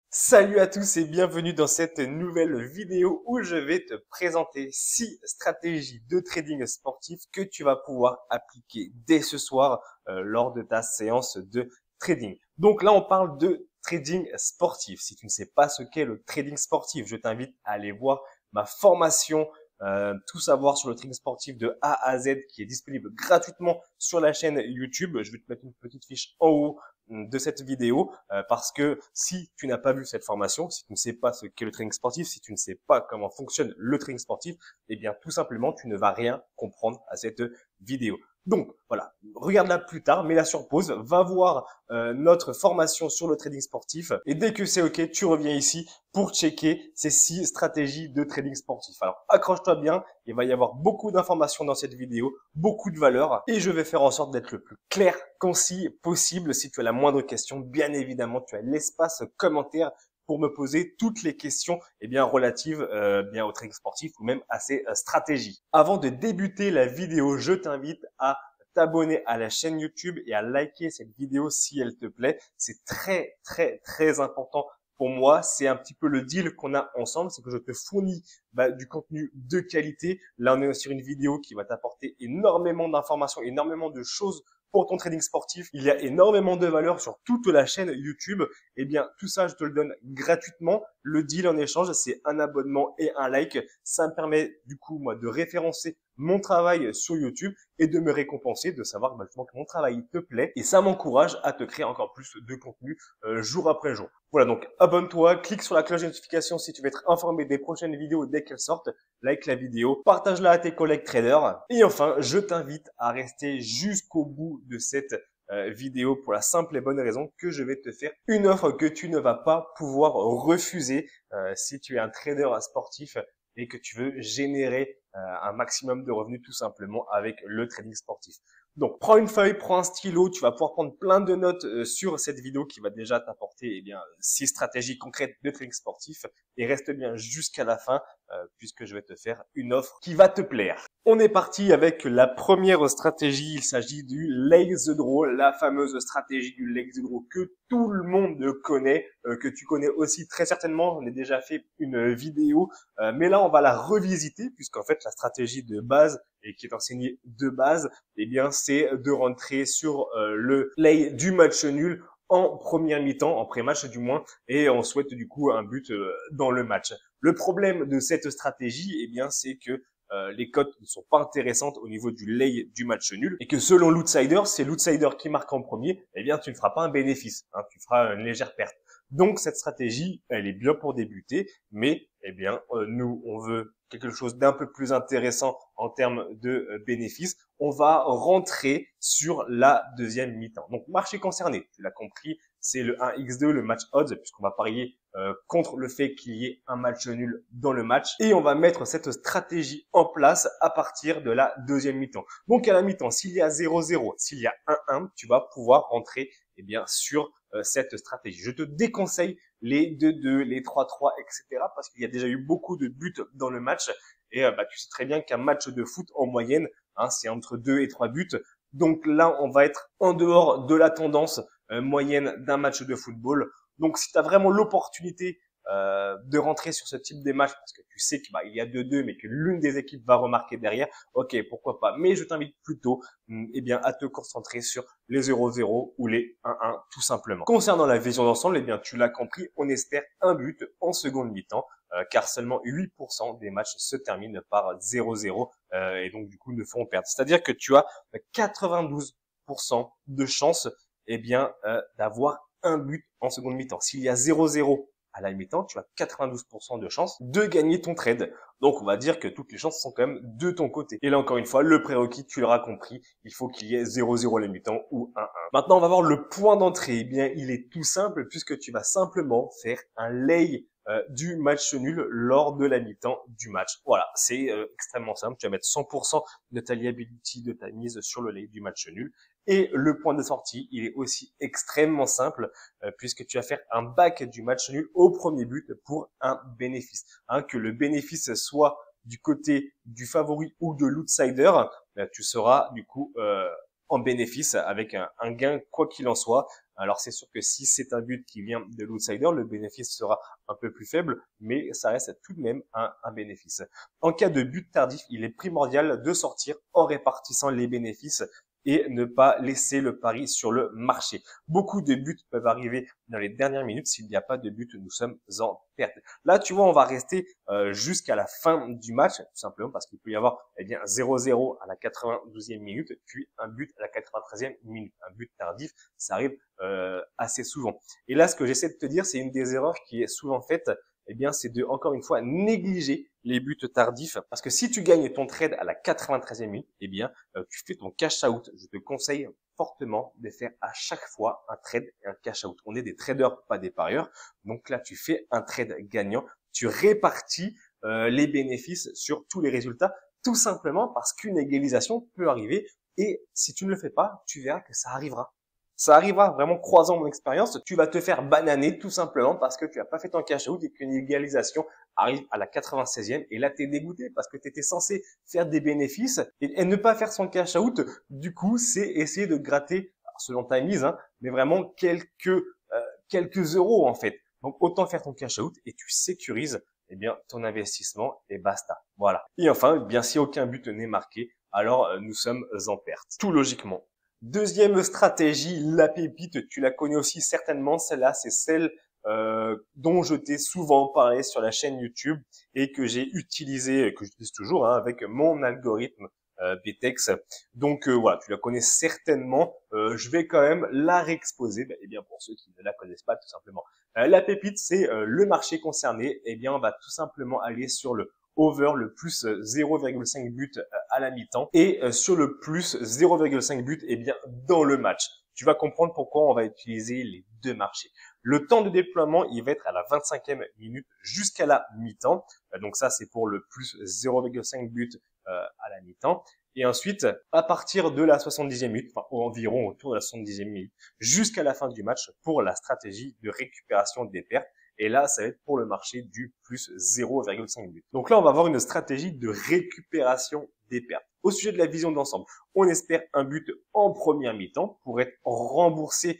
Salut à tous et bienvenue dans cette nouvelle vidéo où je vais te présenter 6 stratégies de trading sportif que tu vas pouvoir appliquer dès ce soir lors de ta séance de trading. Donc là, on parle de trading sportif. Si tu ne sais pas ce qu'est le trading sportif, je t'invite à aller voir ma formation tout savoir sur le trading sportif de A à Z qui est disponible gratuitement sur la chaîne YouTube. Je vais te mettre une petite fiche en haut de cette vidéo parce que si tu n'as pas vu cette formation, si tu ne sais pas ce qu'est le trading sportif, si tu ne sais pas comment fonctionne le trading sportif, eh bien tout simplement tu ne vas rien comprendre à cette vidéo. Donc voilà, regarde-la plus tard, mets-la sur pause, va voir notre formation sur le trading sportif et dès que c'est ok, tu reviens ici pour checker ces 6 stratégies de trading sportif. Alors accroche-toi bien, il va y avoir beaucoup d'informations dans cette vidéo, beaucoup de valeur et je vais faire en sorte d'être le plus clair, concis possible. Si tu as la moindre question, bien évidemment, tu as l'espace commentaire pour me poser toutes les questions relatives bien au trading sportif ou même à ces stratégies. Avant de débuter la vidéo, je t'invite à t'abonner à la chaîne YouTube et à liker cette vidéo si elle te plaît. C'est très important pour moi. C'est un petit peu le deal qu'on a ensemble, c'est que je te fournis du contenu de qualité. Là, on est sur une vidéo qui va t'apporter énormément d'informations, énormément de choses pour ton trading sportif. Il y a énormément de valeur sur toute la chaîne YouTube. Eh bien, tout ça, je te le donne gratuitement. Le deal en échange, c'est un abonnement et un like. Ça me permet, du coup, moi, de référencer mon travail sur YouTube et de me récompenser, de savoir justement que mon travail te plaît. Et ça m'encourage à te créer encore plus de contenu jour après jour. Voilà, donc abonne-toi, clique sur la cloche de notification si tu veux être informé des prochaines vidéos dès qu'elles sortent. Like la vidéo, partage-la à tes collègues traders. Et enfin, je t'invite à rester jusqu'au bout de cette vidéo pour la simple et bonne raison que je vais te faire une offre que tu ne vas pas pouvoir refuser si tu es un trader sportif et que tu veux générer un maximum de revenus tout simplement avec le trading sportif. Donc, prends une feuille, prends un stylo, tu vas pouvoir prendre plein de notes sur cette vidéo qui va déjà t'apporter 6 stratégies concrètes de trading sportif et reste bien jusqu'à la fin puisque je vais te faire une offre qui va te plaire. On est parti avec la première stratégie, il s'agit du Leg the Draw, la fameuse stratégie du Leg the Draw que tout le monde connaît, que tu connais aussi très certainement, on a déjà fait une vidéo, mais là on va la revisiter puisqu'en fait la stratégie de base et qui est enseignée de base, eh bien c'est de rentrer sur le play du match nul en première mi-temps, en pré-match du moins, et on souhaite du coup un but dans le match. Le problème de cette stratégie, eh bien c'est que les cotes ne sont pas intéressantes au niveau du lay du match nul et que selon l'outsider, c'est l'outsider qui marque en premier, eh bien tu ne feras pas un bénéfice, hein, tu feras une légère perte. Donc cette stratégie, elle est bien pour débuter, mais nous on veut quelque chose d'un peu plus intéressant en termes de bénéfices. On va rentrer sur la deuxième mi-temps. Donc marché concerné, tu l'as compris, c'est le 1x2, le match odds, puisqu'on va parier contre le fait qu'il y ait un match nul dans le match. Et on va mettre cette stratégie en place à partir de la deuxième mi-temps. Donc à la mi-temps, s'il y a 0-0, s'il y a 1-1, tu vas pouvoir rentrer sur cette stratégie. Je te déconseille les 2-2, les 3-3, etc. parce qu'il y a déjà eu beaucoup de buts dans le match. Et tu sais très bien qu'un match de foot en moyenne, c'est entre 2 et 3 buts. Donc là, on va être en dehors de la tendance moyenne d'un match de football. Donc si tu as vraiment l'opportunité de rentrer sur ce type de match parce que tu sais qu'il y a 2-2 mais que l'une des équipes va remarquer derrière, ok, pourquoi pas. Mais je t'invite plutôt à te concentrer sur les 0-0 ou les 1-1 tout simplement. Concernant la vision d'ensemble, eh bien tu l'as compris, on espère un but en seconde mi-temps car seulement 8% des matchs se terminent par 0-0 et donc du coup ne font perdre. C'est-à-dire que tu as 92% de chances d'avoir un but en seconde mi-temps. S'il y a 0-0 à la mi-temps, tu as 92% de chances de gagner ton trade. Donc, on va dire que toutes les chances sont quand même de ton côté. Et là, encore une fois, le prérequis, tu l'auras compris, il faut qu'il y ait 0-0 à la mi-temps ou 1-1. Maintenant, on va voir le point d'entrée. Eh bien, il est tout simple puisque tu vas simplement faire un lay du match nul lors de la mi-temps du match. Voilà, c'est extrêmement simple. Tu vas mettre 100% de ta liability, de ta mise sur le lay du match nul. Et le point de sortie, il est aussi extrêmement simple puisque tu vas faire un back du match nul au premier but pour un bénéfice. Que le bénéfice soit du côté du favori ou de l'outsider, tu seras du coup en bénéfice avec un gain quoi qu'il en soit. Alors c'est sûr que si c'est un but qui vient de l'outsider, le bénéfice sera un peu plus faible, mais ça reste tout de même un bénéfice. En cas de but tardif, il est primordial de sortir en répartissant les bénéfices et ne pas laisser le pari sur le marché. Beaucoup de buts peuvent arriver dans les dernières minutes. S'il n'y a pas de but, nous sommes en perte. Là, tu vois, on va rester jusqu'à la fin du match, tout simplement parce qu'il peut y avoir 0-0 à la 92e minute, puis un but à la 93e minute. Un but tardif, ça arrive assez souvent. Et là, ce que j'essaie de te dire, c'est une des erreurs qui est souvent faite, c'est de, encore une fois, négliger les buts tardifs. Parce que si tu gagnes ton trade à la 93e minute, tu fais ton cash out. Je te conseille fortement de faire à chaque fois un trade et un cash out. On est des traders, pas des parieurs. Donc là, tu fais un trade gagnant. Tu répartis les bénéfices sur tous les résultats, tout simplement parce qu'une égalisation peut arriver. Et si tu ne le fais pas, tu verras que ça arrivera. Ça arrivera, vraiment croisant mon expérience, tu vas te faire bananer tout simplement parce que tu n'as pas fait ton cash out et qu'une égalisation arrive à la 96e et là tu es dégoûté parce que tu étais censé faire des bénéfices et ne pas faire son cash out, du coup c'est essayer de gratter, selon ta mise, mais vraiment quelques euros en fait. Donc autant faire ton cash out et tu sécurises ton investissement et basta. Voilà. Et enfin, si aucun but n'est marqué, alors nous sommes en perte. Tout logiquement. Deuxième stratégie, la pépite, tu la connais aussi certainement, celle-là c'est celle dont je t'ai souvent parlé sur la chaîne YouTube et que j'ai utilisé, que j'utilise toujours avec mon algorithme BTEX. Donc voilà, tu la connais certainement, je vais quand même la réexposer, pour ceux qui ne la connaissent pas tout simplement. La pépite, c'est le marché concerné, on va tout simplement aller sur le over, le plus 0,5 but à la mi-temps et sur le plus 0,5 but dans le match. Tu vas comprendre pourquoi on va utiliser les deux marchés. Le temps de déploiement, il va être à la 25e minute jusqu'à la mi-temps. Donc ça, c'est pour le plus 0,5 but à la mi-temps. Et ensuite, à partir de la 70e minute, environ autour de la 70e minute, jusqu'à la fin du match pour la stratégie de récupération des pertes. Et là, ça va être pour le marché du plus 0,5 but. Donc là, on va avoir une stratégie de récupération des pertes. Au sujet de la vision d'ensemble, on espère un but en première mi-temps pour être remboursé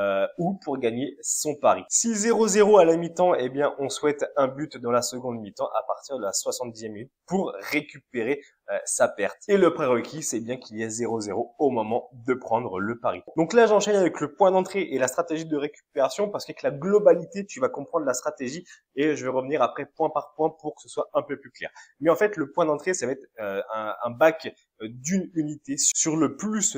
ou pour gagner son pari. Si 0-0 à la mi-temps, on souhaite un but dans la seconde mi-temps à partir de la 70e minute pour récupérer sa perte. Et le prérequis, c'est bien qu'il y ait 0-0 au moment de prendre le pari. Donc là, j'enchaîne avec le point d'entrée et la stratégie de récupération parce qu'avec la globalité, tu vas comprendre la stratégie et je vais revenir après point par point pour que ce soit un peu plus clair. Mais en fait, le point d'entrée, ça va être un back d'une unité sur le plus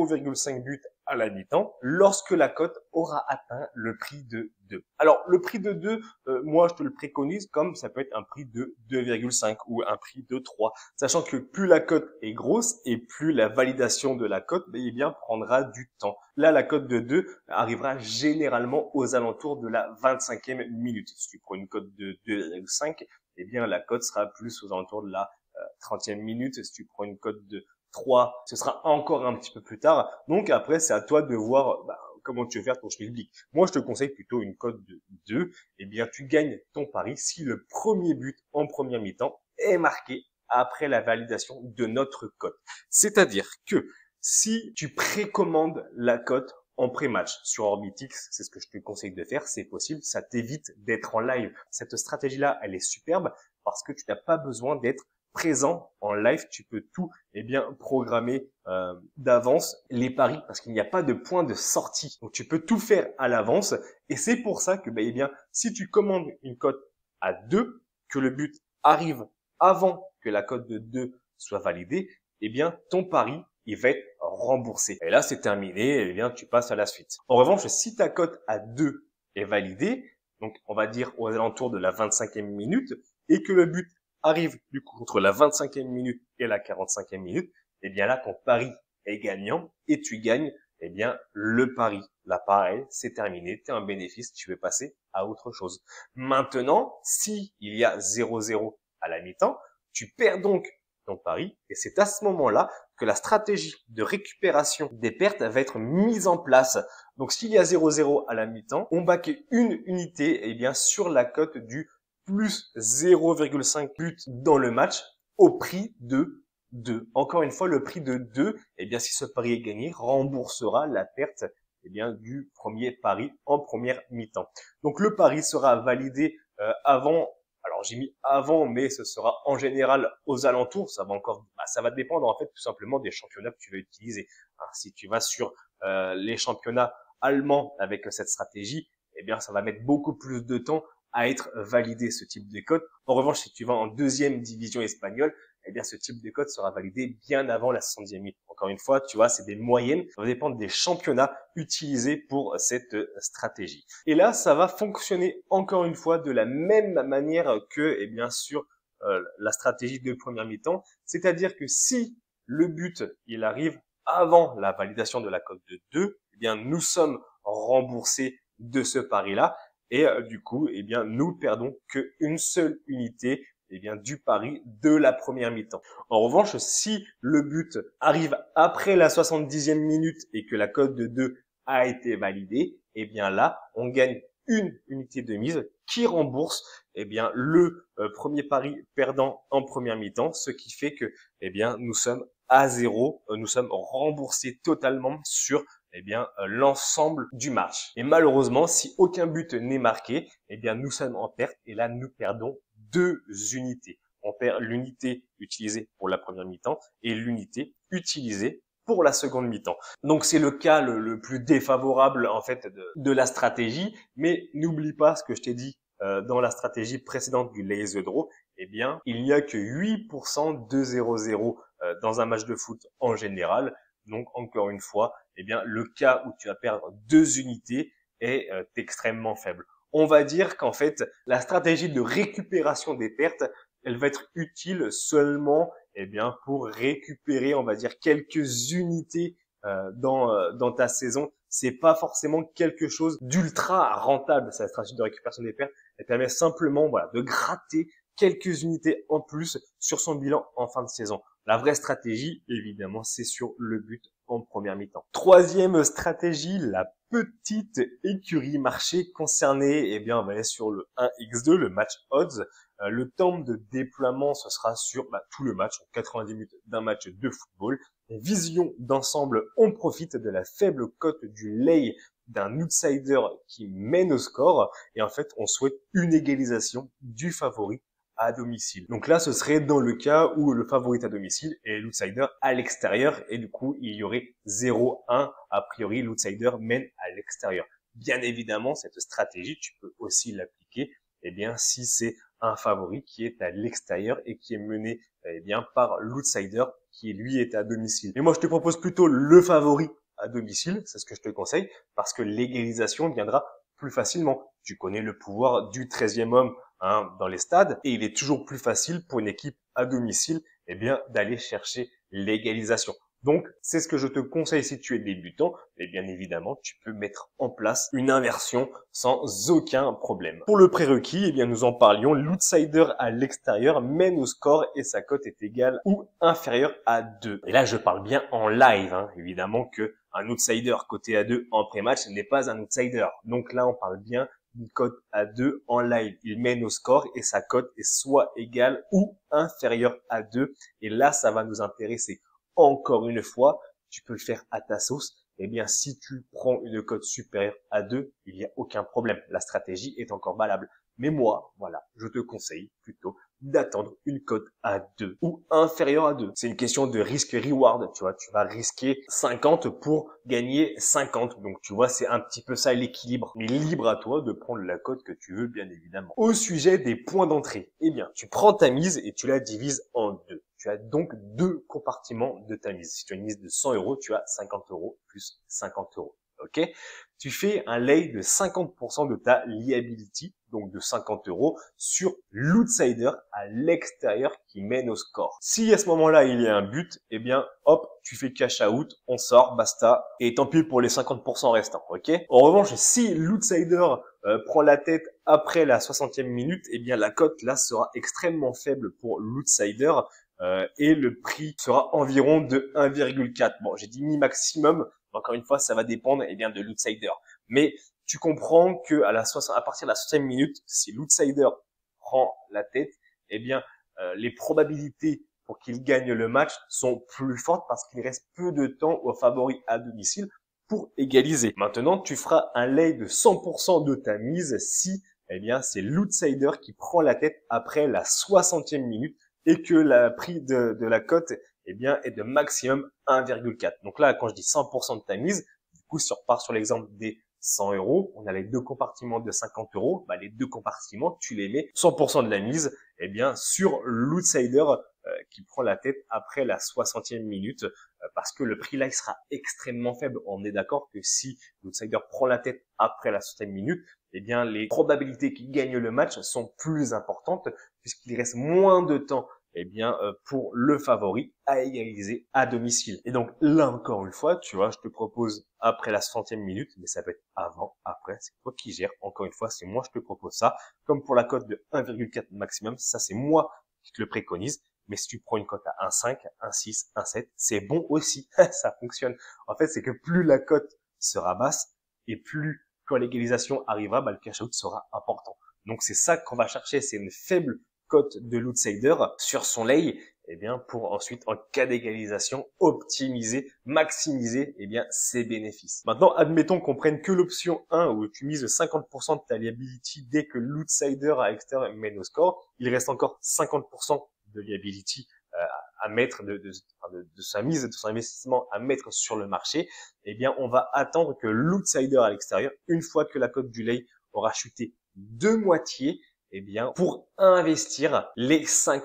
0,5 but à la mi-temps lorsque la cote aura atteint le prix de 2. Alors, le prix de 2, moi, je te le préconise comme ça peut être un prix de 2,5 ou un prix de 3, sachant que plus la cote est grosse et plus la validation de la cote prendra du temps. Là, la cote de 2 arrivera généralement aux alentours de la 25e minute. Si tu prends une cote de 2,5, la cote sera plus aux alentours de la 30e minute. Si tu prends une cote de 3, ce sera encore un petit peu plus tard. Donc après, c'est à toi de voir comment tu veux faire ton schmilblick. Moi, je te conseille plutôt une cote de 2. Tu gagnes ton pari si le premier but en première mi-temps est marqué après la validation de notre cote. C'est-à-dire que si tu précommandes la cote en pré-match sur Orbitix, c'est ce que je te conseille de faire, c'est possible, ça t'évite d'être en live. Cette stratégie-là, elle est superbe parce que tu n'as pas besoin d'être présent en live, tu peux tout programmer d'avance les paris parce qu'il n'y a pas de point de sortie. Donc tu peux tout faire à l'avance et c'est pour ça que si tu commandes une cote à 2, que le but arrive avant que la cote de 2 soit validée, ton pari il va être remboursé. Et là c'est terminé, tu passes à la suite. En revanche, si ta cote à 2 est validée, donc on va dire aux alentours de la 25e minute et que le but arrive du coup entre la 25e minute et la 45e minute, là ton pari est gagnant et tu gagnes le pari. Là pareil, c'est terminé, tu es en bénéfice, tu veux passer à autre chose. Maintenant, si il y a 0-0 à la mi-temps, tu perds donc ton pari et c'est à ce moment-là que la stratégie de récupération des pertes va être mise en place. Donc s'il y a 0-0 à la mi-temps, on back une unité sur la cote du plus 0,5 but dans le match au prix de 2. Encore une fois, le prix de 2, si ce pari est gagné, remboursera la perte eh bien, du premier pari en première mi-temps. Donc le pari sera validé avant. Alors j'ai mis avant, mais ce sera en général aux alentours. Ça va encore, ça va dépendre en fait tout simplement des championnats que tu vas utiliser. Hein, si tu vas sur les championnats allemands avec cette stratégie, eh bien ça va mettre beaucoup plus de temps à être validé ce type de code. En revanche, si tu vas en deuxième division espagnole, eh bien ce type de code sera validé bien avant la 60e minute. Encore une fois, tu vois, c'est des moyennes, ça va dépendre des championnats utilisés pour cette stratégie. Et là, ça va fonctionner encore une fois de la même manière que, eh bien, sur la stratégie de première mi-temps, c'est-à-dire que si le but il arrive avant la validation de la cote de 2, eh bien nous sommes remboursés de ce pari-là et du coup, eh bien nous perdons qu'une seule unité eh bien, du pari de la première mi-temps. En revanche, si le but arrive après la 70e minute et que la cote de 2 a été validée, eh bien là, on gagne une unité de mise qui rembourse eh bien le premier pari perdant en première mi-temps, ce qui fait que eh bien nous sommes à zéro, nous sommes remboursés totalement sur eh bien l'ensemble du match. Et malheureusement, si aucun but n'est marqué, eh bien nous sommes en perte et là nous perdons 2 unités. On perd l'unité utilisée pour la première mi-temps et l'unité utilisée pour la seconde mi-temps. Donc c'est le cas le plus défavorable en fait de la stratégie, mais n'oublie pas ce que je t'ai dit dans la stratégie précédente du lay the draw, eh bien il n'y a que 8% de 0-0 dans un match de foot en général. Donc encore une fois, eh bien le cas où tu vas perdre 2 unités est extrêmement faible. On va dire qu'en fait la stratégie de récupération des pertes, elle va être utile seulement eh bien pour récupérer, on va dire, quelques unités dans ta saison. C'est pas forcément quelque chose d'ultra rentable, cette stratégie de récupération des pertes. Elle permet simplement, voilà, de gratter quelques unités en plus sur son bilan en fin de saison. La vraie stratégie, évidemment, c'est sur le but en première mi-temps. Troisième stratégie, la petite écurie marché concernée, eh bien, on va aller sur le 1x2, le match odds. Le temps de déploiement, ce sera sur tout le match, 90 minutes d'un match de football. Vision d'ensemble, on profite de la faible cote du lay d'un outsider qui mène au score. Et en fait, on souhaite une égalisation du favori à domicile. Donc là, ce serait dans le cas où le favori est à domicile et l'outsider à l'extérieur. Et du coup, il y aurait 0-1. A priori, l'outsider mène à l'extérieur. Bien évidemment, cette stratégie, tu peux aussi l'appliquer eh bien, si c'est un favori qui est à l'extérieur et qui est mené eh bien par l'outsider qui lui est à domicile. Et moi, je te propose plutôt le favori à domicile, c'est ce que je te conseille, parce que l'égalisation viendra plus facilement. Tu connais le pouvoir du 13e homme dans les stades et il est toujours plus facile pour une équipe à domicile eh bien d'aller chercher l'égalisation. Donc, c'est ce que je te conseille si tu es débutant. Et bien évidemment, tu peux mettre en place une inversion sans aucun problème. Pour le prérequis, eh bien nous en parlions. L'outsider à l'extérieur mène au score et sa cote est égale ou inférieure à 2. Et là, je parle bien en live. Évidemment que un outsider coté à 2 en pré-match n'est pas un outsider. Donc là, on parle bien d'une cote à 2 en live. Il mène au score et sa cote est soit égale ou inférieure à 2. Et là, ça va nous intéresser. Encore une fois, tu peux le faire à ta sauce. Eh bien, si tu prends une cote supérieure à 2, il n'y a aucun problème. La stratégie est encore valable. Mais moi, voilà, je te conseille plutôt d'attendre une cote à 2 ou inférieure à 2. C'est une question de risque-reward, tu vois. Tu vas risquer 50 pour gagner 50. Donc, tu vois, c'est un petit peu ça l'équilibre. Mais libre à toi de prendre la cote que tu veux, bien évidemment. Au sujet des points d'entrée, eh bien, tu prends ta mise et tu la divises en 2. Tu as donc 2 compartiments de ta mise. Si tu as une mise de 100 euros, tu as 50 euros plus 50 euros. Ok? Tu fais un lay de 50% de ta liability, donc de 50 euros, sur l'outsider à l'extérieur qui mène au score. Si à ce moment-là, il y a un but, eh bien, hop, tu fais cash out, on sort, basta, et tant pis pour les 50% restants, ok? En revanche, si l'outsider prend la tête après la 60e minute, eh bien, la cote, là, sera extrêmement faible pour l'outsider, et le prix sera environ de 1,4. Bon, j'ai dit mi-maximum. Encore une fois, ça va dépendre eh bien de l'outsider. Mais tu comprends que à partir de la 60e minute, si l'outsider prend la tête, eh bien les probabilités pour qu'il gagne le match sont plus fortes parce qu'il reste peu de temps au favori à domicile pour égaliser. Maintenant, tu feras un lay de 100% de ta mise si, eh bien, c'est l'outsider qui prend la tête après la 60e minute et que le prix de la cote, eh bien, est de maximum 1,4. Donc là, quand je dis 100% de ta mise, du coup, si on repart sur l'exemple des 100 euros, on a les deux compartiments de 50 euros, bah, les deux compartiments, tu les mets 100% de la mise, eh bien, sur l'outsider qui prend la tête après la 60e minute, parce que le prix là, il sera extrêmement faible. On est d'accord que si l'outsider prend la tête après la 60e minute, eh bien, les probabilités qu'il gagne le match sont plus importantes, puisqu'il reste moins de temps eh bien, pour le favori à égaliser à domicile. Et donc, là encore une fois, tu vois, je te propose après la 60e minute, mais ça peut être avant, après, c'est toi qui gères. Encore une fois, c'est moi je te propose ça. Comme pour la cote de 1,4 maximum, ça c'est moi qui te le préconise. Mais si tu prends une cote à 1,5, 1,6, 1,7, c'est bon aussi. Ça fonctionne. En fait, c'est que plus la cote sera basse et plus quand l'égalisation arrivera, bah, le cash out sera important. Donc, c'est ça qu'on va chercher. C'est une faible cote de l'outsider sur son lay, eh bien, pour ensuite, en cas d'égalisation, optimiser, maximiser, eh bien, ses bénéfices. Maintenant, admettons qu'on prenne que l'option 1 où tu mises 50% de ta liability dès que l'outsider à extérieur mène au score. Il reste encore 50% de liability à mettre de sa mise, de son investissement à mettre sur le marché. Eh bien, on va attendre que l'outsider à l'extérieur, une fois que la cote du lay aura chuté de moitié, eh bien, pour investir les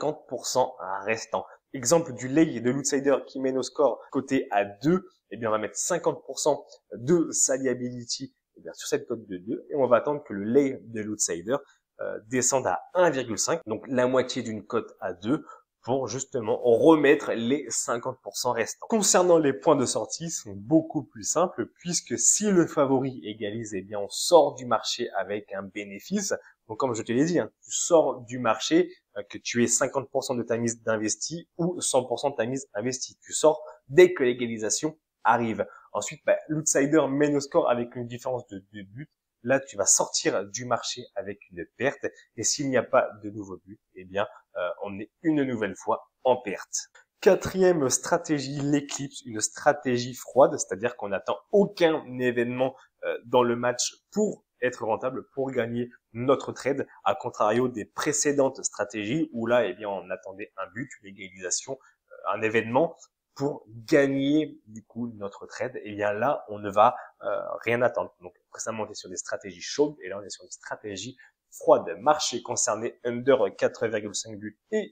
50% restants. Exemple du lay de l'outsider qui mène au score côté à 2, eh bien, on va mettre 50% de sa liability eh bien, sur cette cote de 2 et on va attendre que le lay de l'outsider descende à 1,5, donc la moitié d'une cote à 2 pour justement remettre les 50% restants. Concernant les points de sortie, sont beaucoup plus simples puisque si le favori égalise, eh bien, on sort du marché avec un bénéfice. Donc, comme je te l'ai dit, hein, tu sors du marché, que tu aies 50% de ta mise d'investi ou 100% de ta mise investie. Tu sors dès que l'égalisation arrive. Ensuite, bah, l'outsider mène au score avec une différence de 2 buts. Là, tu vas sortir du marché avec une perte. Et s'il n'y a pas de nouveau but, eh bien, on est une nouvelle fois en perte. Quatrième stratégie, l'éclipse, une stratégie froide, c'est-à-dire qu'on n'attend aucun événement dans le match pour être rentable, pour gagner notre trade, à contrario des précédentes stratégies où là, eh bien, on attendait un but, une égalisation, un événement pour gagner du coup notre trade. Et bien là, on ne va rien attendre. Donc précédemment, on était sur des stratégies chaudes et là, on est sur des stratégies froides. Marché concerné under 4,5 buts et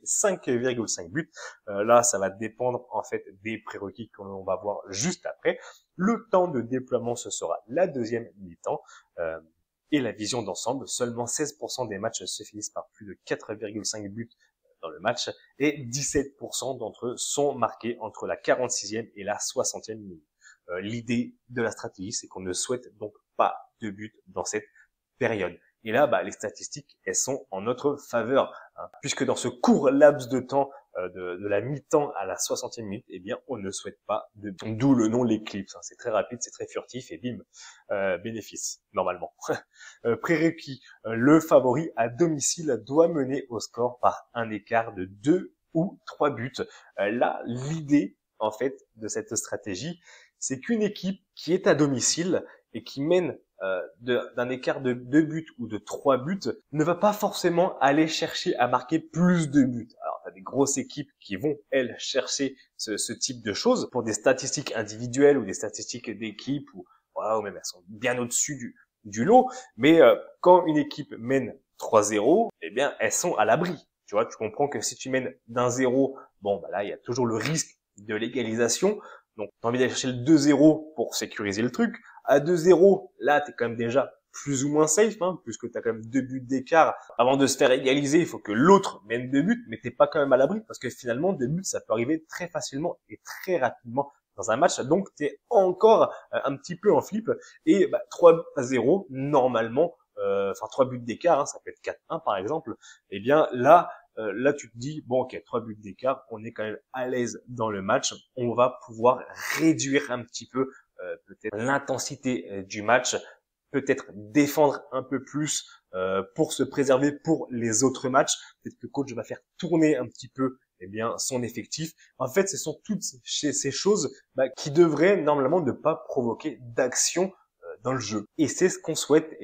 5,5 buts. Là, ça va dépendre en fait des prérequis que l'on va voir juste après. Le temps de déploiement, ce sera la deuxième mi-temps. Et la vision d'ensemble, seulement 16% des matchs se finissent par plus de 4,5 buts dans le match et 17% d'entre eux sont marqués entre la 46e et la 60e minute. L'idée de la stratégie, c'est qu'on ne souhaite donc pas de but dans cette période. Et là, bah, les statistiques, elles sont en notre faveur, hein, puisque dans ce court laps de temps de la mi-temps à la 60e minute, eh bien, on ne souhaite pas de but. D'où le nom l'éclipse. Hein. C'est très rapide, c'est très furtif et bim, bénéfice, normalement. Prérequis, le favori à domicile doit mener au score par un écart de 2 ou 3 buts. Là, l'idée, en fait, de cette stratégie, c'est qu'une équipe qui est à domicile et qui mène d'un écart de 2 buts ou de 3 buts ne va pas forcément aller chercher à marquer plus de buts. Alors, tu as des grosses équipes qui vont, elles, chercher ce type de choses pour des statistiques individuelles ou des statistiques d'équipe ou voilà, ou même elles sont bien au-dessus du lot. Mais quand une équipe mène 3-0, eh bien, elles sont à l'abri. Tu vois, tu comprends que si tu mènes d'un 0, bon, bah là, il y a toujours le risque de l'égalisation. Donc, tu as envie d'aller chercher le 2-0 pour sécuriser le truc. À 2-0, là, tu es quand même déjà plus ou moins safe, hein, puisque tu as quand même 2 buts d'écart. Avant de se faire égaliser, il faut que l'autre mène 2 buts, mais t'es pas quand même à l'abri, parce que finalement, 2 buts, ça peut arriver très facilement et très rapidement dans un match. Donc, tu es encore un petit peu en flip. Et bah, 3-0, normalement, 3 buts d'écart, hein, ça peut être 4-1 par exemple, eh bien là, tu te dis, bon ok, 3 buts d'écart, on est quand même à l'aise dans le match, on va pouvoir réduire un petit peu peut-être l'intensité du match, peut-être défendre un peu plus pour se préserver pour les autres matchs. Peut-être que le coach va faire tourner un petit peu eh bien son effectif. En fait, ce sont toutes ces choses qui devraient normalement ne pas provoquer d'action dans le jeu. Et c'est ce qu'on souhaite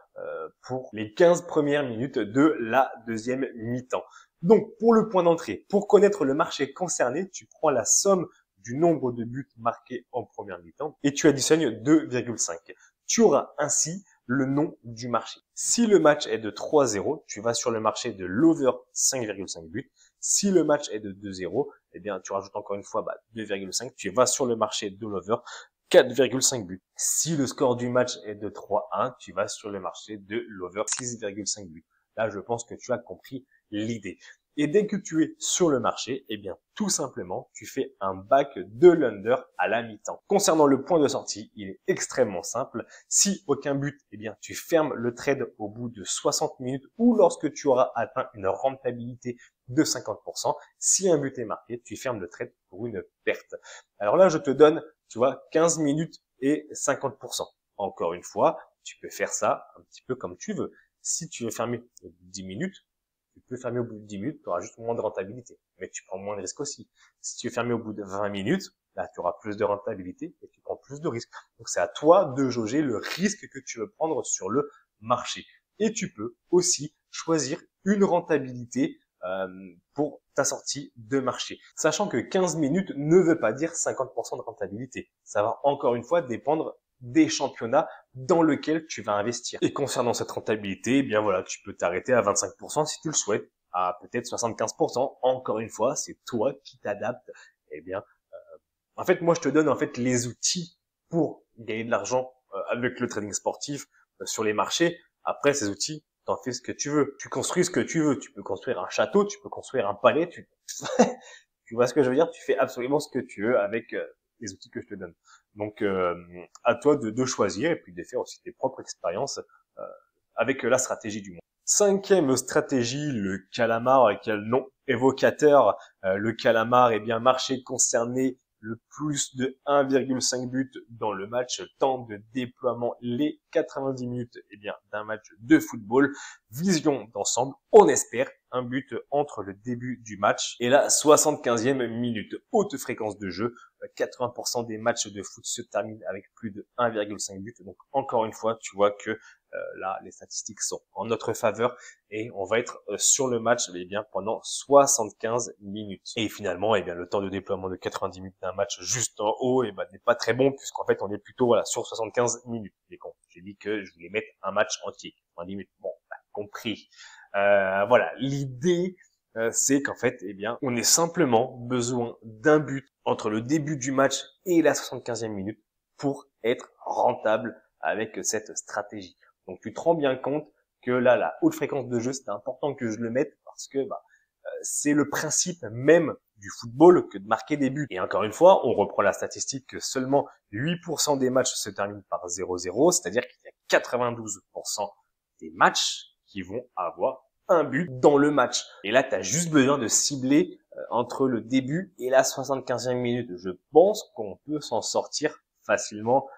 pour les 15 premières minutes de la deuxième mi-temps. Donc pour le point d'entrée, pour connaître le marché concerné, tu prends la somme du nombre de buts marqués en première mi-temps et tu additionnes 2,5. Tu auras ainsi le nom du marché. Si le match est de 3-0, tu vas sur le marché de l'over 5,5 buts. Si le match est de 2-0, eh bien tu rajoutes encore une fois 2,5. Tu vas sur le marché de l'over 4,5 buts. Si le score du match est de 3-1, tu vas sur le marché de l'over 6,5 buts. Là, je pense que tu as compris l'idée. Et dès que tu es sur le marché, eh bien, tout simplement, tu fais un back de l'under à la mi-temps. Concernant le point de sortie, il est extrêmement simple. Si aucun but, eh bien, tu fermes le trade au bout de 60 minutes ou lorsque tu auras atteint une rentabilité de 50%. Si un but est marqué, tu fermes le trade pour une perte. Alors là, je te donne, tu vois, 15 minutes et 50%. Encore une fois, tu peux faire ça un petit peu comme tu veux. Si tu veux fermer 10 minutes, tu peux fermer au bout de 10 minutes, tu auras juste moins de rentabilité. Mais tu prends moins de risques aussi. Si tu veux fermer au bout de 20 minutes, là, tu auras plus de rentabilité et tu prends plus de risques. Donc, c'est à toi de jauger le risque que tu veux prendre sur le marché. Et tu peux aussi choisir une rentabilité pour ta sortie de marché. Sachant que 15 minutes ne veut pas dire 50% de rentabilité. Ça va encore une fois dépendre des championnats dans lesquels tu vas investir. Et concernant cette rentabilité, eh bien voilà, tu peux t'arrêter à 25% si tu le souhaites, à peut-être 75%. Encore une fois, c'est toi qui t'adaptes. Eh bien, en fait, moi, je te donne les outils pour gagner de l'argent avec le trading sportif sur les marchés. Après, ces outils, t'en fais ce que tu veux. Tu construis ce que tu veux. Tu peux construire un château, tu peux construire un palais. Tu vois ce que je veux dire? Tu fais absolument ce que tu veux avec les outils que je te donne. Donc, à toi de choisir et puis de faire aussi tes propres expériences avec la stratégie du monde. Cinquième stratégie, le calamar, quel nom évocateur. Le calamar, eh bien, marché concerné, le plus de 1,5 but dans le match, temps de déploiement les 90 minutes eh bien d'un match de football, vision d'ensemble, on espère un but entre le début du match et la 75e minute, haute fréquence de jeu, 80% des matchs de foot se terminent avec plus de 1,5 but, donc encore une fois tu vois que là les statistiques sont en notre faveur et on va être sur le match eh bien pendant 75 minutes. Et finalement eh bien le temps de déploiement de 90 minutes d'un match juste en haut eh ben n'est pas très bon puisqu'en fait on est plutôt sur 75 minutes. Mais bon, j'ai dit que je voulais mettre un match entier, 90 minutes. Bon, t'as compris. Voilà, l'idée c'est qu'en fait eh bien on est simplement besoin d'un but entre le début du match et la 75e minute pour être rentable avec cette stratégie. Donc tu te rends bien compte que là, la haute fréquence de jeu, c'est important que je le mette parce que c'est le principe même du football que de marquer des buts. Et encore une fois, on reprend la statistique que seulement 8% des matchs se terminent par 0-0, c'est-à-dire qu'il y a 92% des matchs qui vont avoir un but dans le match. Et là, tu as juste besoin de cibler entre le début et la 75e minute. Je pense qu'on peut s'en sortir facilement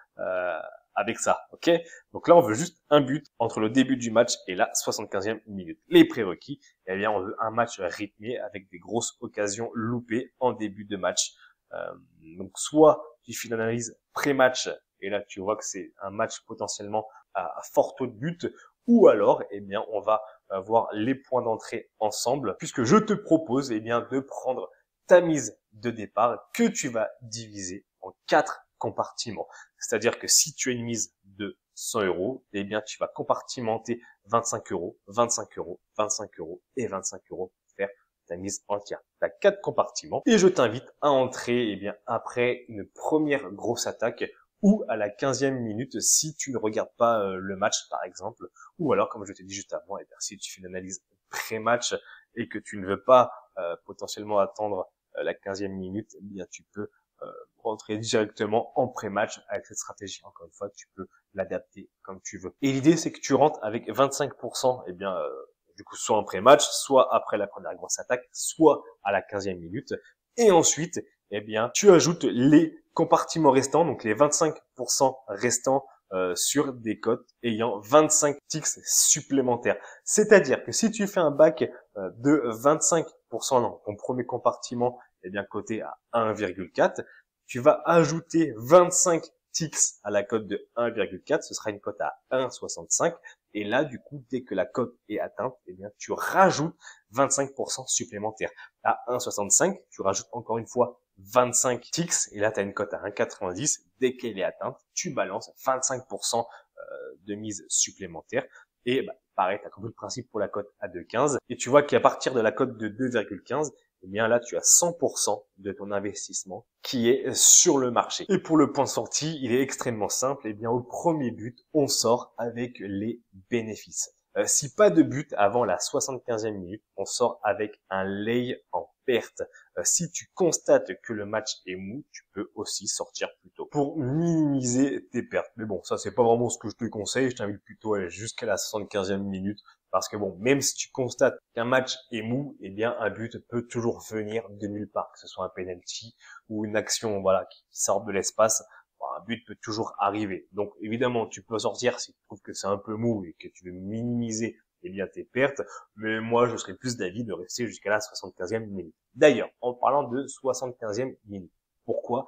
avec ça, ok? Donc là, on veut juste un but entre le début du match et la 75e minute. Les prérequis, eh bien, on veut un match rythmé avec des grosses occasions loupées en début de match. Donc, soit tu fais une analyse pré-match et là, tu vois que c'est un match potentiellement à fort taux de but, ou alors, eh bien, on va voir les points d'entrée ensemble, puisque je te propose, eh bien, de prendre ta mise de départ que tu vas diviser en 4 compartiments. C'est-à-dire que si tu as une mise de 100 euros, eh bien, tu vas compartimenter 25 euros, 25 euros, 25 euros et 25 euros pour faire ta mise entière. Tu as 4 compartiments et je t'invite à entrer, eh bien, après une première grosse attaque ou à la 15e minute si tu ne regardes pas le match, par exemple, ou alors, comme je t'ai dit juste avant, eh bien, si tu fais une analyse pré-match et que tu ne veux pas potentiellement attendre la 15e minute, eh bien, tu peux rentrer directement en pré-match avec cette stratégie. Encore une fois, tu peux l'adapter comme tu veux. Et l'idée, c'est que tu rentres avec 25%, eh bien, du coup, soit en pré-match, soit après la première grosse attaque, soit à la 15e minute. Et ensuite, eh bien, tu ajoutes les compartiments restants, donc les 25% restants sur des cotes ayant 25 ticks supplémentaires. C'est-à-dire que si tu fais un back de dans ton premier compartiment, eh bien, coté à 1,4. Tu vas ajouter 25 ticks à la cote de 1,4. Ce sera une cote à 1,65. Et là, du coup, dès que la cote est atteinte, eh bien, tu rajoutes 25% supplémentaires. À 1,65, tu rajoutes encore une fois 25 ticks. Et là, tu as une cote à 1,90. Dès qu'elle est atteinte, tu balances 25% de mise supplémentaire. Et bah, pareil, tu as compris le principe pour la cote à 2,15. Et tu vois qu'à partir de la cote de 2,15, eh bien là, tu as 100% de ton investissement qui est sur le marché. Et pour le point de sortie, il est extrêmement simple. Eh bien, au premier but, on sort avec les bénéfices. Si pas de but avant la 75e minute, on sort avec un lay en perte. Si tu constates que le match est mou, tu peux aussi sortir plus tôt pour minimiser tes pertes. Mais bon, ça c'est pas vraiment ce que je te conseille. Je t'invite plutôt à aller jusqu'à la 75e minute parce que bon, même si tu constates qu'un match est mou, eh bien un but peut toujours venir de nulle part, que ce soit un penalty ou une action voilà qui sort de l'espace. Un but peut toujours arriver. Donc évidemment, tu peux sortir si tu trouves que c'est un peu mou et que tu veux minimiser eh bien tes pertes, mais moi je serais plus d'avis de rester jusqu'à la 75e minute. D'ailleurs, en parlant de 75e minute, pourquoi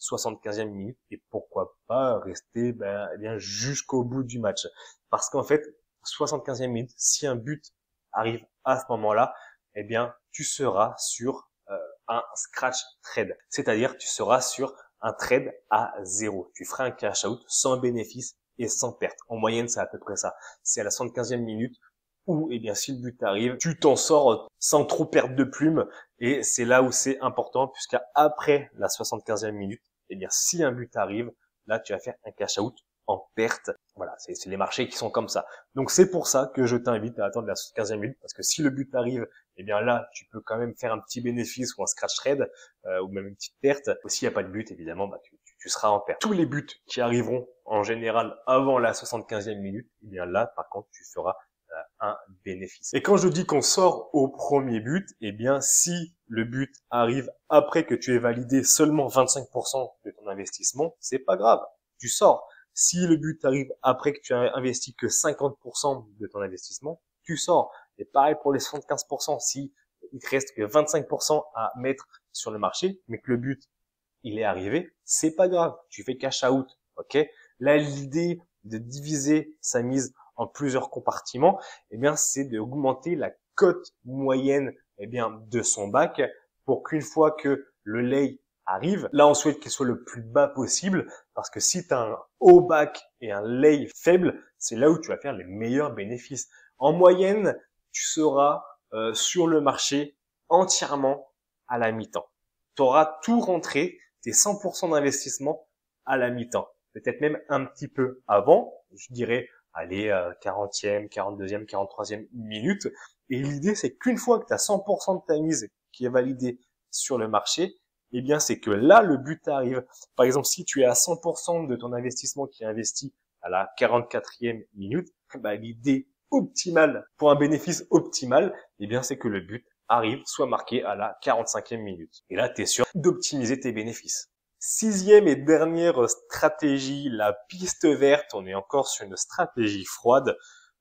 75e minute et pourquoi pas rester eh bien jusqu'au bout du match? Parce qu'en fait, 75e minute, si un but arrive à ce moment-là, eh bien tu seras sur un scratch trade, c'est-à-dire tu seras sur un trade à 0. Tu feras un cash out sans bénéfice et sans perte. En moyenne, c'est à peu près ça. C'est à la 75e minute où, eh bien, si le but arrive, tu t'en sors sans trop perdre de plume. Et c'est là où c'est important, puisqu'après la 75e minute, eh bien, si un but arrive, là, tu vas faire un cash out en perte. Voilà, c'est les marchés qui sont comme ça. Donc c'est pour ça que je t'invite à attendre la 15e minute, parce que si le but arrive, eh bien là, tu peux quand même faire un petit bénéfice ou un scratch trade, ou même une petite perte. S'il n'y a pas de but, évidemment, bah, tu seras en perte. Tous les buts qui arriveront en général avant la 75e minute, eh bien là, par contre, tu feras un bénéfice. Et quand je dis qu'on sort au premier but, eh bien si le but arrive après que tu aies validé seulement 25% de ton investissement, c'est pas grave, tu sors. Si le but arrive après que tu as investi que 50% de ton investissement, tu sors. Et pareil pour les 75%, si il te reste que 25% à mettre sur le marché, mais que le but, il est arrivé, c'est pas grave. Tu fais cash out, ok? Là, l'idée de diviser sa mise en plusieurs compartiments, eh bien, c'est d'augmenter la cote moyenne, eh bien, de son bac pour qu'une fois que le lay arrive, là, on souhaite qu'il soit le plus bas possible parce que si tu as un haut bac et un lay faible, c'est là où tu vas faire les meilleurs bénéfices. En moyenne, tu seras sur le marché entièrement à la mi-temps. Tu auras tout rentré, tes 100% d'investissement à la mi-temps. Peut-être même un petit peu avant, je dirais, allez, 40e, 42e, 43e minute. Et l'idée, c'est qu'une fois que tu as 100% de ta mise qui est validée sur le marché, eh bien, c'est que là, le but arrive. Par exemple, si tu es à 100% de ton investissement qui est investi à la 44e minute, bah, l'idée optimale pour un bénéfice optimal, eh bien, c'est que le but arrive, soit marqué à la 45e minute. Et là, tu es sûr d'optimiser tes bénéfices. Sixième et dernière stratégie, la piste verte. On est encore sur une stratégie froide.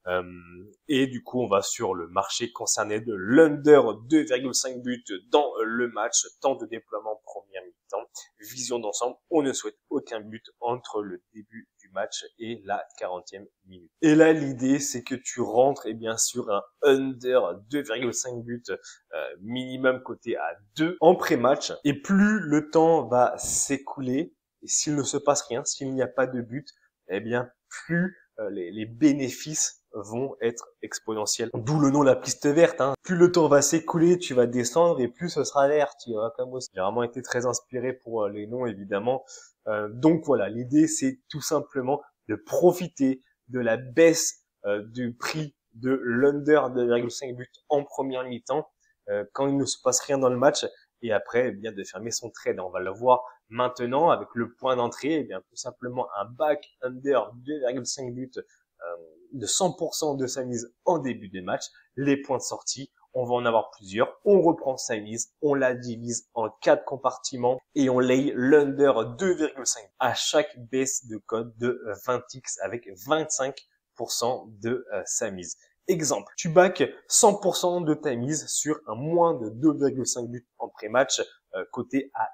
Et du coup, on va sur le marché concerné de l'under 2,5 buts dans le match, temps de déploiement première mi-temps, vision d'ensemble. On ne souhaite aucun but entre le début du match et la 40e minute. Et là, l'idée, c'est que tu rentres bien sur un under 2,5 buts minimum coté à 2 en pré-match. Et plus le temps va s'écouler, et s'il ne se passe rien, s'il n'y a pas de but, eh bien, plus les bénéfices vont être exponentiels. D'où le nom la piste verte. Hein. Plus le temps va s'écouler, tu vas descendre et plus ce sera vert. Tu vois, comme aussi. J'ai vraiment été très inspiré pour les noms, évidemment. Donc voilà, l'idée c'est tout simplement de profiter de la baisse du prix de l'under 2,5 buts en première mi-temps quand il ne se passe rien dans le match et après eh bien de fermer son trade. On va le voir maintenant avec le point d'entrée, eh bien tout simplement un back under 2,5 buts de 100% de sa mise en début de match. Les points de sortie, on va en avoir plusieurs. On reprend sa mise, on la divise en 4 compartiments et on lay l'under 2,5 à chaque baisse de code de 20x avec 25% de sa mise. Exemple, tu back 100% de ta mise sur un moins de 2,5 buts en pré-match coté à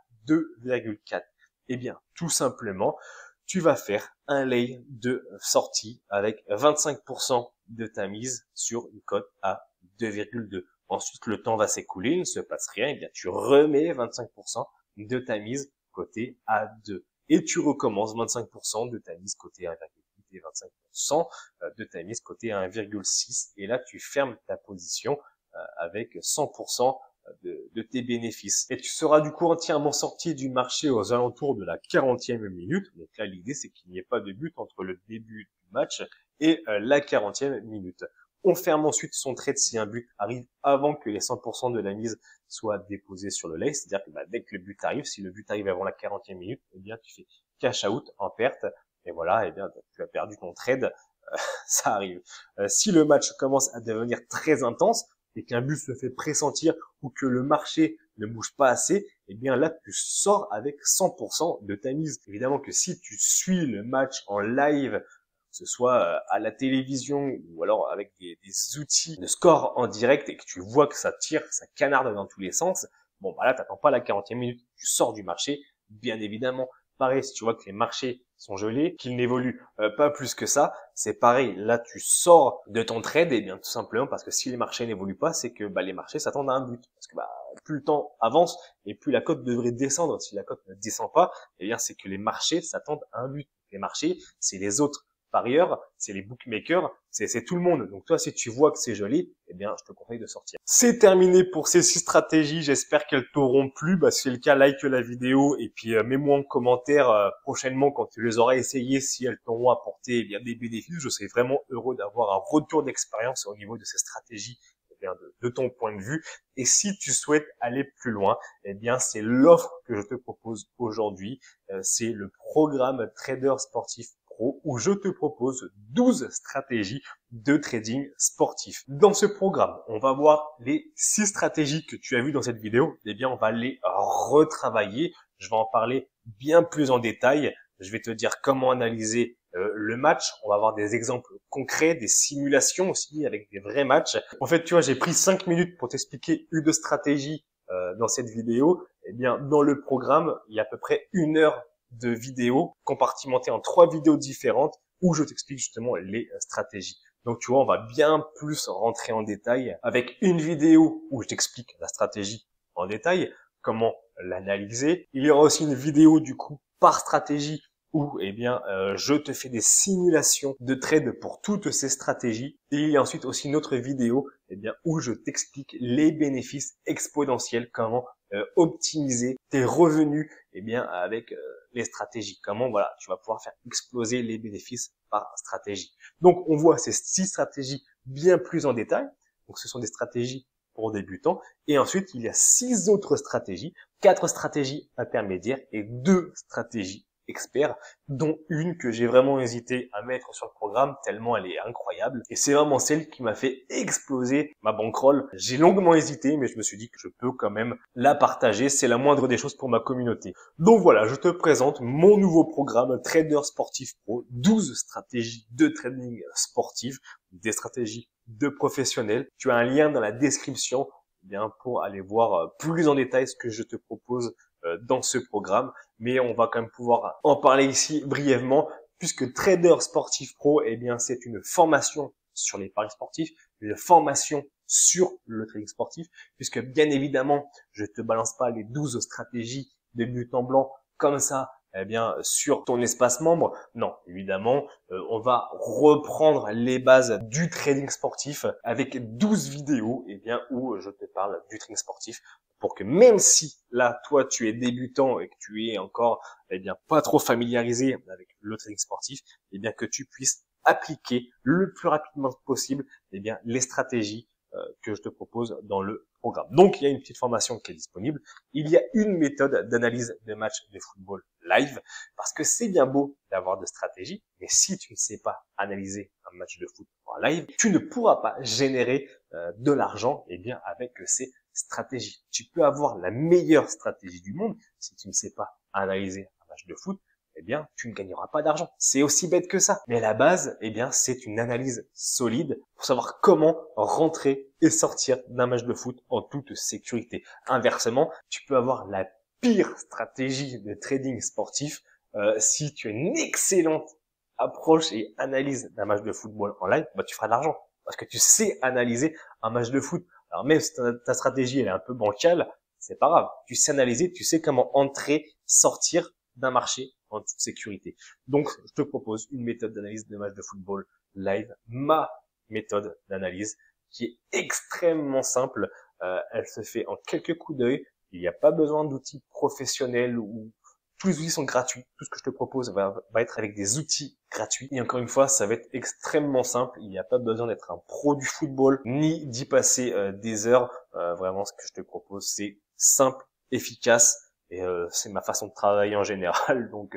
2,4. Eh bien, tout simplement, tu vas faire un lay de sortie avec 25% de ta mise sur une cote à 2,2. Ensuite, le temps va s'écouler, il ne se passe rien, eh bien, tu remets 25% de ta mise côté à 2. Et tu recommences 25% de ta mise côté à 1,8 et 25% de ta mise côté à 1,6. Et là, tu fermes ta position avec 100% de tes bénéfices. Et tu seras du coup entièrement sorti du marché aux alentours de la 40e minute. Donc là, l'idée, c'est qu'il n'y ait pas de but entre le début du match et la 40e minute. On ferme ensuite son trade si un but arrive avant que les 100% de la mise soient déposés sur le lay. C'est-à-dire que dès que le but arrive, si le but arrive avant la 40e minute, eh bien, tu fais cash out en perte. Et voilà, eh bien, tu as perdu ton trade. Ça arrive. Si le match commence à devenir très intense et qu'un but se fait pressentir ou que le marché ne bouge pas assez, eh bien là, tu sors avec 100% de ta mise. Évidemment que si tu suis le match en live, que ce soit à la télévision ou alors avec des outils de score en direct et que tu vois que ça tire, ça canarde dans tous les sens, bon, bah là, t'attends pas la 40e minute, tu sors du marché, bien évidemment. Pareil, si tu vois que les marchés sont gelés, qu'ils n'évoluent pas plus que ça, c'est pareil. Là, tu sors de ton trade, et bien tout simplement parce que si les marchés n'évoluent pas, c'est que les marchés s'attendent à un but. Parce que plus le temps avance et plus la cote devrait descendre. Si la cote ne descend pas, eh bien c'est que les marchés s'attendent à un but. Les marchés, c'est les autres parieurs, c'est les bookmakers, c'est tout le monde. Donc toi, si tu vois que c'est joli, eh bien, je te conseille de sortir. C'est terminé pour ces 6 stratégies. J'espère qu'elles t'auront plu. Si c'est le cas, like la vidéo et puis mets-moi en commentaire prochainement quand tu les auras essayées si elles t'auront apporté des bénéfices. Je serai vraiment heureux d'avoir un retour d'expérience au niveau de ces stratégies de ton point de vue. Et si tu souhaites aller plus loin, eh bien, c'est l'offre que je te propose aujourd'hui. C'est le programme Trader Sportif où je te propose 12 stratégies de trading sportif. Dans ce programme, on va voir les 6 stratégies que tu as vues dans cette vidéo. Eh bien, on va les retravailler. Je vais en parler bien plus en détail. Je vais te dire comment analyser le match. On va avoir des exemples concrets, des simulations aussi avec des vrais matchs. En fait, tu vois, j'ai pris 5 minutes pour t'expliquer une stratégie dans cette vidéo. Eh bien, dans le programme, il y a à peu près 1 heure de vidéos compartimentées en 3 vidéos différentes où je t'explique justement les stratégies. Donc tu vois, on va bien plus rentrer en détail avec une vidéo où je t'explique la stratégie en détail, comment l'analyser. Il y aura aussi une vidéo du coup par stratégie où je te fais des simulations de trade pour toutes ces stratégies. Et il y a ensuite aussi une autre vidéo où je t'explique les bénéfices exponentiels, comment optimiser tes revenus avec les stratégies. Comment tu vas pouvoir faire exploser les bénéfices par stratégie. Donc on voit ces 6 stratégies bien plus en détail. Donc ce sont des stratégies pour débutants. Et ensuite il y a 6 autres stratégies, 4 stratégies intermédiaires et 2 stratégies experts, dont une que j'ai vraiment hésité à mettre sur le programme tellement elle est incroyable. Et c'est vraiment celle qui m'a fait exploser ma bankroll. J'ai longuement hésité, mais je me suis dit que je peux quand même la partager. C'est la moindre des choses pour ma communauté. Donc voilà, je te présente mon nouveau programme Trader Sportif Pro, 12 stratégies de trading sportif, des stratégies de professionnels. Tu as un lien dans la description pour aller voir plus en détail ce que je te propose dans ce programme, mais on va quand même pouvoir en parler ici brièvement, puisque Trader Sportif Pro, c'est une formation sur les paris sportifs, une formation sur le trading sportif, puisque bien évidemment, je te balance pas les 12 stratégies de but en blanc comme ça, sur ton espace membre. Non, évidemment, on va reprendre les bases du trading sportif avec 12 vidéos, où je te parle du trading sportif pour que même si là, toi, tu es débutant et que tu es encore, pas trop familiarisé avec le trading sportif, que tu puisses appliquer le plus rapidement possible, les stratégies que je te propose dans le programme. Donc, il y a une petite formation qui est disponible. Il y a une méthode d'analyse de matchs de football live, parce que c'est bien beau d'avoir de stratégies, mais si tu ne sais pas analyser un match de foot en live, tu ne pourras pas générer de l'argent avec ces stratégies. Tu peux avoir la meilleure stratégie du monde, si tu ne sais pas analyser un match de foot, eh bien, tu ne gagneras pas d'argent. C'est aussi bête que ça. Mais à la base, eh bien, c'est une analyse solide pour savoir comment rentrer et sortir d'un match de foot en toute sécurité. Inversement, tu peux avoir la pire stratégie de trading sportif si tu as une excellente approche et analyse d'un match de football en live, bah, tu feras de l'argent parce que tu sais analyser un match de foot. Alors même si ta stratégie elle est un peu bancale, c'est pas grave. Tu sais analyser, tu sais comment entrer, sortir d'un marché en toute sécurité. Donc, je te propose une méthode d'analyse de match de football live, ma méthode d'analyse qui est extrêmement simple. Elle se fait en quelques coups d'œil. Il n'y a pas besoin d'outils professionnels ou tous les outils sont gratuits. Tout ce que je te propose va être avec des outils gratuits. Et encore une fois, ça va être extrêmement simple. Il n'y a pas besoin d'être un pro du football, ni d'y passer des heures. Vraiment, ce que je te propose, c'est simple, efficace. Et c'est ma façon de travailler en général. Donc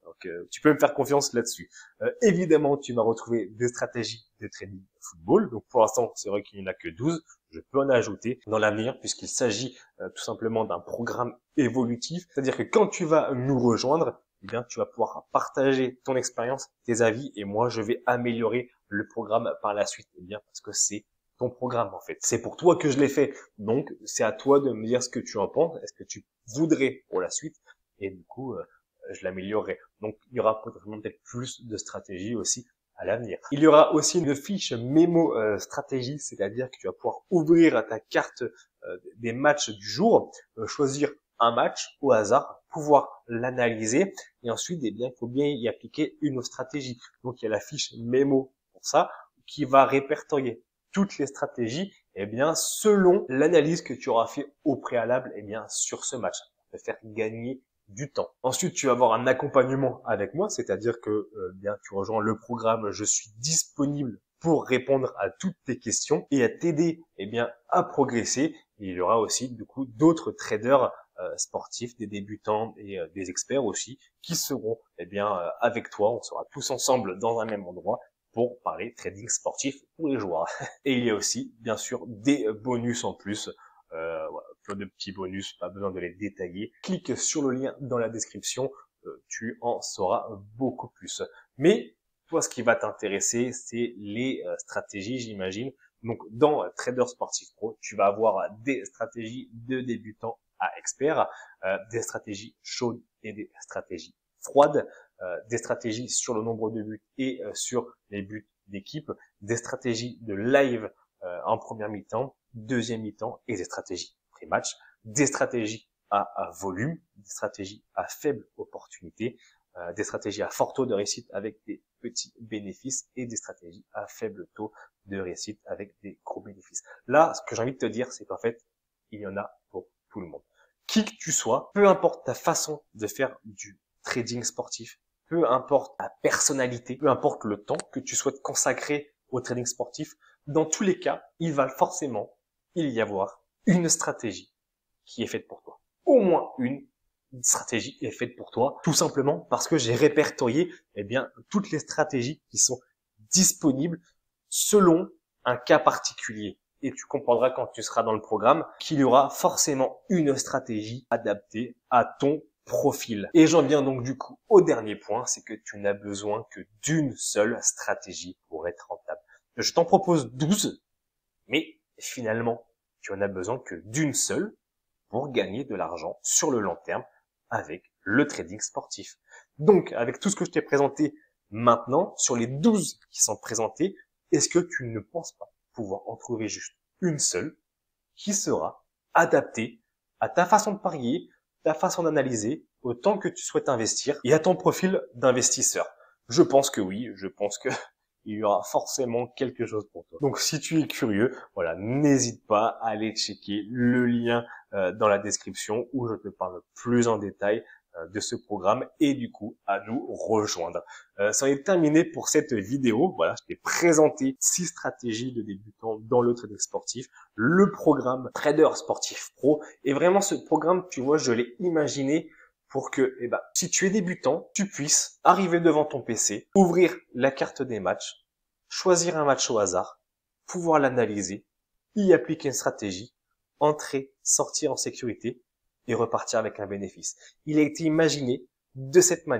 tu peux me faire confiance là-dessus. Évidemment, tu vas retrouver des stratégies de trading football. Donc pour l'instant, c'est vrai qu'il n'y en a que 12. Je peux en ajouter dans l'avenir puisqu'il s'agit tout simplement d'un programme évolutif. C'est-à-dire que quand tu vas nous rejoindre, eh bien, tu vas pouvoir partager ton expérience, tes avis, et moi, je vais améliorer le programme par la suite. Eh bien, parce que c'est ton programme, en fait. C'est pour toi que je l'ai fait. Donc, c'est à toi de me dire ce que tu en penses. Est-ce que tu voudrais pour la suite? Et du coup, je l'améliorerai. Donc, il y aura potentiellement peut-être plus de stratégies aussi à l'avenir. Il y aura aussi une fiche mémo stratégie, c'est-à-dire que tu vas pouvoir ouvrir ta carte des matchs du jour, choisir un match au hasard, pouvoir l'analyser, et ensuite, eh bien, il faut bien y appliquer une stratégie. Donc, il y a la fiche mémo pour ça, qui va répertorier toutes les stratégies, eh bien, selon l'analyse que tu auras fait au préalable, eh bien, sur ce match. Ça peut faire gagner du temps. Ensuite, tu vas avoir un accompagnement avec moi, c'est-à-dire que bien tu rejoins le programme, je suis disponible pour répondre à toutes tes questions et à t'aider eh bien à progresser. Et il y aura aussi du coup d'autres traders sportifs, des débutants et des experts aussi qui seront eh bien avec toi. On sera tous ensemble dans un même endroit pour parler trading sportif pour les joueurs. Et il y a aussi bien sûr des bonus en plus. Voilà, plein de petits bonus, pas besoin de les détailler. Clique sur le lien dans la description, tu en sauras beaucoup plus. Mais toi, ce qui va t'intéresser, c'est les stratégies, j'imagine. Donc, dans Trader Sportif Pro, tu vas avoir des stratégies de débutants à experts, des stratégies chaudes et des stratégies froides, des stratégies sur le nombre de buts et sur les buts d'équipe, des stratégies de live en première mi-temps, deuxième mi-temps et des stratégies pré-match, des stratégies à volume, des stratégies à faible opportunité, des stratégies à fort taux de réussite avec des petits bénéfices et des stratégies à faible taux de réussite avec des gros bénéfices. Là, ce que j'ai envie de te dire, c'est qu'en fait, il y en a pour tout le monde. Qui que tu sois, peu importe ta façon de faire du trading sportif, peu importe ta personnalité, peu importe le temps que tu souhaites consacrer au trading sportif, dans tous les cas, il va forcément y avoir une stratégie qui est faite pour toi. Au moins une stratégie est faite pour toi, tout simplement parce que j'ai répertorié eh bien toutes les stratégies qui sont disponibles selon un cas particulier. Et tu comprendras quand tu seras dans le programme qu'il y aura forcément une stratégie adaptée à ton profil. Et j'en viens donc du coup au dernier point, c'est que tu n'as besoin que d'une seule stratégie pour être rentable. Je t'en propose 12, mais finalement, tu en as besoin que d'une seule pour gagner de l'argent sur le long terme avec le trading sportif. Donc, avec tout ce que je t'ai présenté maintenant, sur les 12 qui sont présentés, est-ce que tu ne penses pas pouvoir en trouver juste une seule qui sera adaptée à ta façon de parier, ta façon d'analyser, au temps que tu souhaites investir et à ton profil d'investisseur? Je pense que oui, je pense que il y aura forcément quelque chose pour toi. Donc si tu es curieux, voilà, n'hésite pas à aller checker le lien dans la description où je te parle plus en détail de ce programme et du coup à nous rejoindre. Ça est terminé pour cette vidéo. Voilà, je t'ai présenté 6 stratégies de débutants dans le trading sportif, le programme Trader Sportif Pro. Et vraiment ce programme, tu vois, je l'ai imaginé pour que, si tu es débutant, tu puisses arriver devant ton PC, ouvrir la carte des matchs, choisir un match au hasard, pouvoir l'analyser, y appliquer une stratégie, entrer, sortir en sécurité et repartir avec un bénéfice. Il a été imaginé de cette manière pour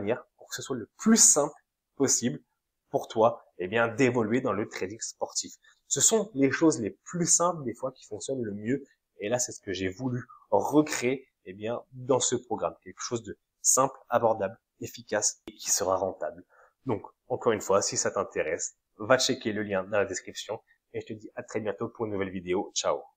pour que ce soit le plus simple possible pour toi, eh bien, d'évoluer dans le trading sportif. Ce sont les choses les plus simples des fois qui fonctionnent le mieux. Et là, c'est ce que j'ai voulu recréer, eh bien, dans ce programme. Quelque chose de simple, abordable, efficace et qui sera rentable. Donc, encore une fois, si ça t'intéresse, va checker le lien dans la description et je te dis à très bientôt pour une nouvelle vidéo. Ciao!